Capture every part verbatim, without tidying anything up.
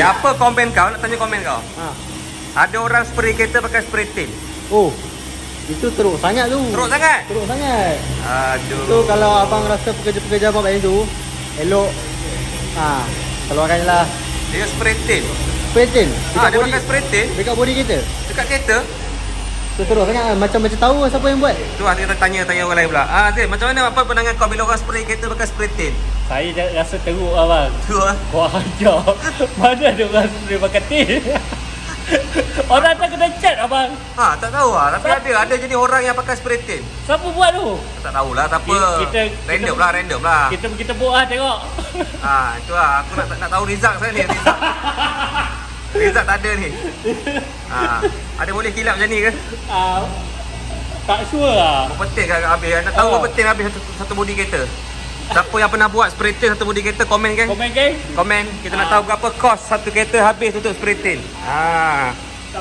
Apa komen kau? Nak tanya komen kau. Ha. Ada orang spray kereta pakai spray tin. Oh. Itu teruk sangat tu. Teruk sangat? Teruk sangat. Aduh. Tu kalau abang rasa pekerja-pekerja abang macam tu, elok ha, keluarkan je lah. Dia spray tin. Spray tin. Ha, dia body, pakai spray tin dekat body kereta. Dekat kereta. Tu teruk sangat. Macam macam tahu siapa yang buat. Tu lah kita tanya-tanya orang lain pula. Ah, Zin, macam mana apa pandangan kau bila orang spray kereta pakai spray tin? Saya rasa teruk abang. Tu lah. Kau ajar. Mana ada orang spray pakai tin? Orang tak kena cat abang. Ha, tak tahu lah. Tapi ada ada jenis orang yang pakai spray tin. Siapa buat tu? Tak tahulah, tak apa. Kita, random kita, lah, random lah. Kita kita buat lah tengok. Ha, itu lah. Aku nak nak tahu result saya ni. Result. Result tak ada ni. Ha, ada boleh kilap macam ni ke? Uh, tak sure lah. Apa penting kan habis? Nak tahu Oh. apa penting habis satu, satu body kereta? Siapa yang pernah buat spray tin satu body kereta, komen kan? Komen kan? Komen. Kita nak Ah. tahu berapa kos satu kereta habis untuk spray tin. Ha.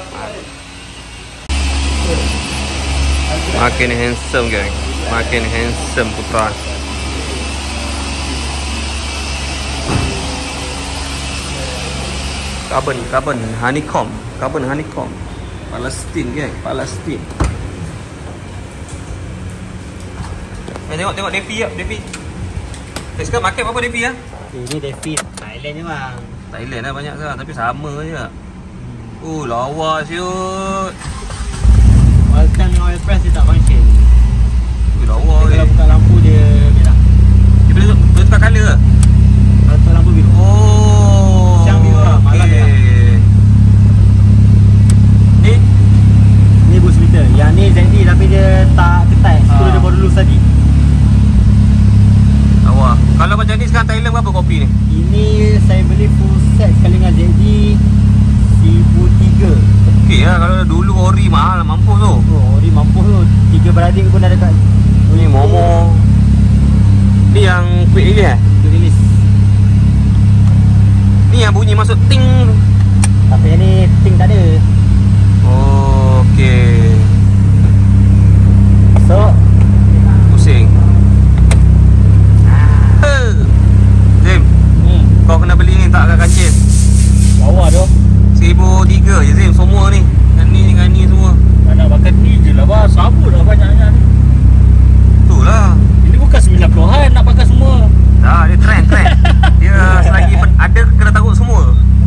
Makin handsome gang. Makin handsome Putra. Carbon, carbon, honeycomb. Carbon honeycomb. Palestin gang, Palestin. Eh, tengok, tengok Devi ya, Devi. Eh, sekarang market berapa Devi ya? Ini David Thailand je bang. Thailand lah banyak sah, tapi sama je. Hmm. Oh, lawa siut. Welcome dengan oil press dia tak function. Oh, lawa Dia eh. kalau buka lampu dia merah. Dia boleh boleh tukar colour ke? Kalau tukar lampu biru. Oh. Siang biru lah, malam okey. merah. Ni Ni boost meter. Yang ni Z D tapi dia tak ketat. Screw Ah. dia baru lulus tadi. lawa. Kalau macam ni sekarang Thailand berapa kopi ni? Ini saya beli full set sekali dengan Z D seribu tiga. Okey lah, kalau dulu ori mahal mampus tu. Oh, ori mampus tu. Tiga beradik pun dah dekat. Ni Momo. Ni yang quick release eh? Quick release. Ni yang bunyi masuk ting. Tapi yang ni ting tak ada. Oh, okey. So Pusing. Eh. Zim, hmm, kau kena beli ni tak kat kancil. bawah tu. seribu tiga je Zim semua ni. Dengan ni dengan ni semua. Tak nak pakai ni je lah bang. Sabut dah banyak-banyak ni. Itulah. Ini bukan sembilan puluhan nak pakai semua. Dah, dia trend trend. Dia selagi pen- ada kena taruh semua.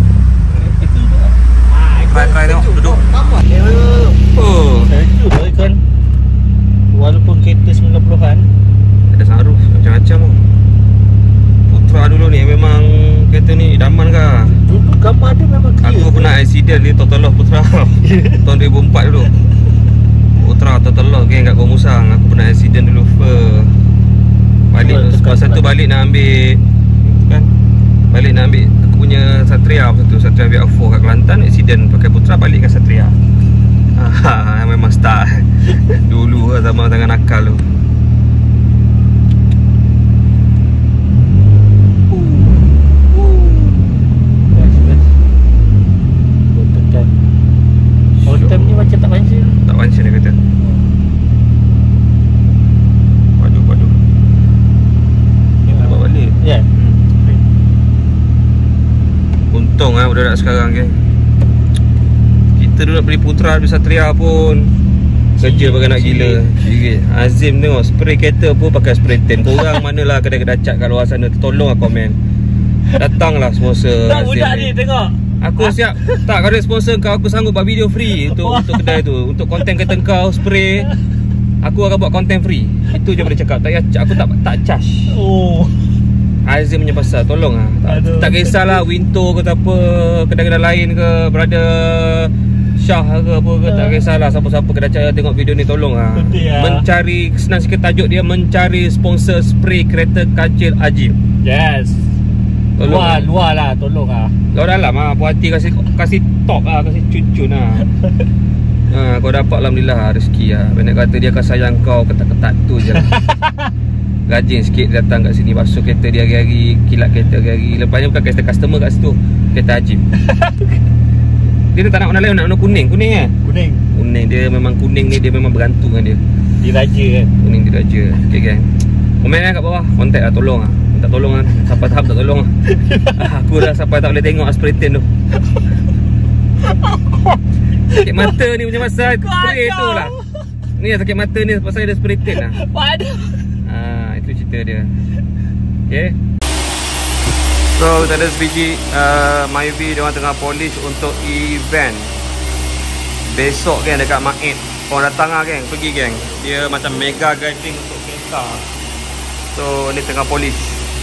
Try try tengok duduk. Oh, Sejuk lah kan. Walaupun kereta sembilan puluhan. ada sunroof macam-macam tu. Putra dulu ni memang kereta ni idaman ke? Dulu gambar dia memang clear. Aku pernah accident di Total Loss Putra tahun dua ribu empat dulu. Putra Total Loss geng kat Gomusang. Aku pernah accident dulu first. Balik masa tu balik nak ambil kan. Balik nak ambil aku punya Satria masa tu, Satria V R empat kat Kelantan, accident pakai Putra balik dengan Satria. Ah, memang star. Dulu lah zaman tangan nakal tu. Autumn ni macam tak pancing. Tak pancing dia kata. Waduh, waduh. Dia nak buat balik. Ya. Untung lah budak-budak sekarang ke. Kita dulu nak beli Putra, beli Satria pun kerja pakai nak gila. Azim tengok spray kereta pun pakai spray tin. Korang manalah kedai-kedai cat kat luar sana, tolonglah komen. Datanglah sponsor Tak Azim budak ni. ni tengok. Aku siap. Tak, kalau ada sponsor kau, aku sanggup buat video free untuk untuk kedai tu. Untuk konten kereta kau spray, aku akan buat konten free. Itu je boleh cakap. Tak payah, aku tak tak charge. Oh. Azim punya pasal, tolong lah. Tak, tak kisahlah Winto ke apa, kedai-kedai lain ke, Brother Syah ke apa ke, tak kisahlah siapa-siapa kedai cat tengok video ni, tolong lah. Betul lah. Mencari, senang sikit tajuk dia, mencari sponsor spray kereta kancil Azim. Yes. Tolong Luar, lah. luar lah, tolong lah. Kau dalam lah, puas hati kasih kasih top lah, kasih cun-cun lah. Ha, kau dapat alhamdulillah rezeki lah. Banyak kata dia akan sayang kau, ketat-ketat tu je lah. Rajin sikit datang kat sini, basuh kereta dia hari-hari, kilat kereta hari-hari. Lepasnya bukan kereta customer kat situ, kereta Azim. Dia ni tak nak warna lain, nak warna kuning. Kuning kan? Kuning. Kuning, dia memang kuning ni, dia memang bergantung dengan dia. Diraja kan. Kuning diraja. Okay gang, komen lah kat bawah, contact lah, tolong lah. Tak tolong kan. Sampai tahap tak tolong. Aku dah sampai tak boleh tengok spray tan tu. Sakit mata ni macam pasal spray tu lah. Ni sakit mata ni pasal ada spray tan lah. Waduh. Ah, itu cerita dia. Okay. So kita ada sebiji uh, Myvi dia orang tengah polish untuk event besok kan dekat Maid. Korang datang lah geng, pergi geng. Dia macam mega guiding untuk kereta. So ni tengah polish.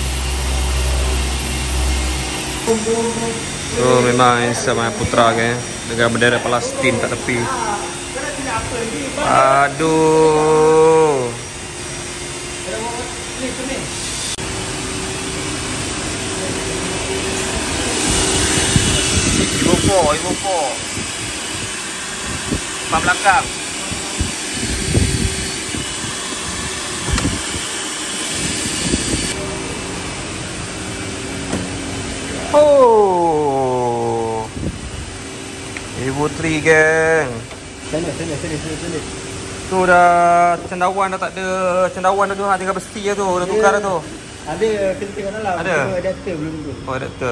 So memang sama Putra kan dengan bendera Palestin kat tepi. Aduh. Ibu po, ibu po. Depan belakang. Oh. Ibu Tri geng. Sana, sana, sana, sana, sana. Tu dah cendawan dah tak ada. Cendawan dah tu, tinggal besi dah tu. Dah tukar dah tu. Ada, kita tengok dalam. Ada? Adapter belum tu. Oh, adapter.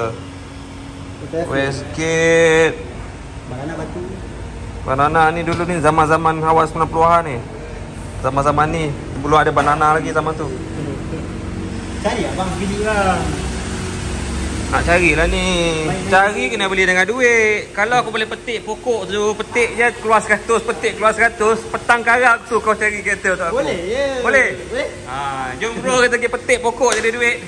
Westgate. Banana batu. Banana ni dulu ni zaman-zaman awal sembilan puluhan ni. Zaman-zaman ni belum ada banana lagi zaman tu. Cari abang beli lah. Nak carilah ni. Cari kena beli dengan duit. Kalau aku boleh petik pokok tu, petik je keluar seratus, petik keluar seratus, petang karak tu kau cari kereta tu aku. Boleh je. Boleh? Boleh. Ha, jom bro kita pergi petik pokok jadi duit.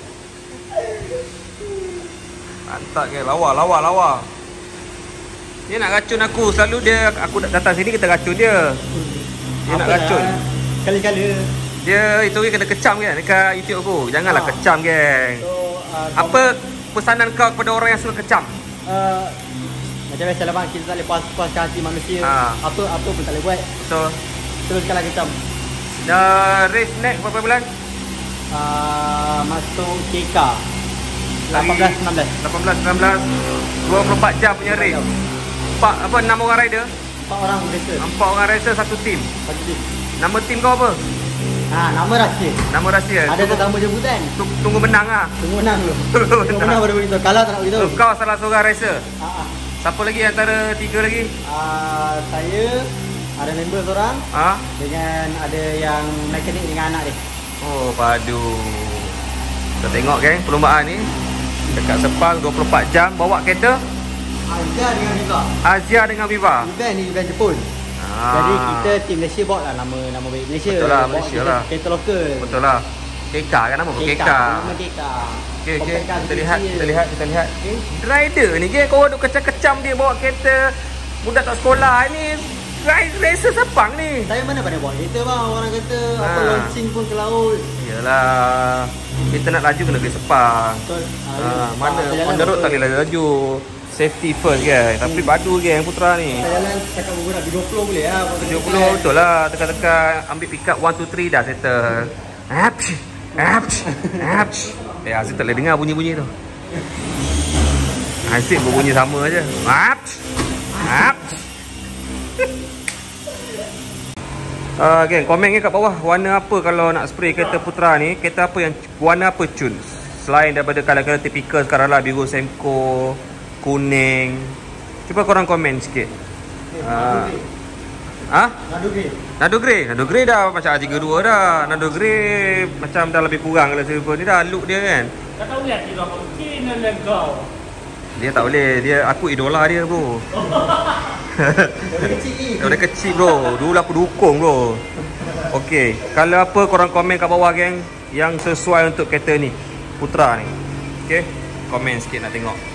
Mantap ke, lawa, lawa, lawa. Dia nak racun aku, selalu dia aku datang sini kita racun dia. Dia nak racun. Kali-kali. Dia itu kena kecam kan dekat YouTube aku. Janganlah Ha. kecam geng. So, uh, Apa pesanan kau kepada orang yang suka kecam? Uh, macam biasa lah bang, kita tak boleh puas-puaskan hati manusia. Ha. Apa apa pun tak boleh buat. Betul. Teruskanlah kecam. Dah race next berapa bulan? Uh, masuk K K lapan belas enam belas. lapan belas sembilan belas dua puluh empat jam punya race. Empat apa enam orang rider? Empat orang racer. Empat orang racer satu tim. Satu tim. Nama tim kau apa? Ha, nama rahsia. Nama rahsia. Ada tetamu jemputan. Tunggu, tunggu menang ah. Tunggu menang dulu. Tunggu menang baru beritahu. Kalau tak nak beritahu. So, kau salah seorang racer. Ha, ha. Siapa lagi antara tiga lagi? Uh, saya ada member seorang Ha? dengan ada yang mekanik dengan anak dia. Oh, padu. Kita tengok geng perlombaan ni. Dekat Sepang dua puluh empat jam bawa kereta Azia dengan Viva. Azia dengan Viva. Event ni event Jepun. Ah. Jadi kita tim Malaysia bawa lah nama nama baik Malaysia. Betul lah, Bawa Malaysia kita lah. Kereta lokal. Betul lah. K K kan nama? K K. Nama K K. Okey okey. Compact car Kita lihat, kecil. kita lihat, kita lihat. Eh, rider ni geng kau duk kecam-kecam dia bawa kereta budak tak sekolah ni. Rider racer Sepang ni. Saya mana pandai bawa kereta bang. Orang kata apa Ha. launching pun ke laut. Yalah. Kita nak laju kena pergi Sepang. Betul. Ha, mana on the road tak boleh laju. Safety first kan. Tapi padu geng Putra ni. Kita jalan cakap berguna tujuh puluh boleh lah. tujuh puluh betul lah. Tekan-tekan ambil pick up one two three dah settle. Apch. Apch. Apch. Eh Aziz tak boleh dengar bunyi-bunyi tu. Aziz berbunyi sama aja. Apch. Apch. Uh, geng, komen kat bawah warna apa kalau nak spray kereta Putra ni. Kereta apa yang warna apa cun? Selain daripada color-color typical sekarang lah, biru Semco, kuning. Cuba korang komen sikit. Ah. Ha? Nado grey. Nado grey. Nado grey dah macam R tiga puluh dua dah. Nado grey macam dah lebih kurang kalau silver ni dah look dia kan. Kau tahu tak dia apa kena lah kau. Dia tak boleh. Dia aku idola dia bro. Dari kecil ni. Dari kecil bro. Dulu aku dukung bro. Okey, kalau apa korang komen kat bawah geng yang sesuai untuk kereta ni Putra ni. Okey, komen sikit nak tengok.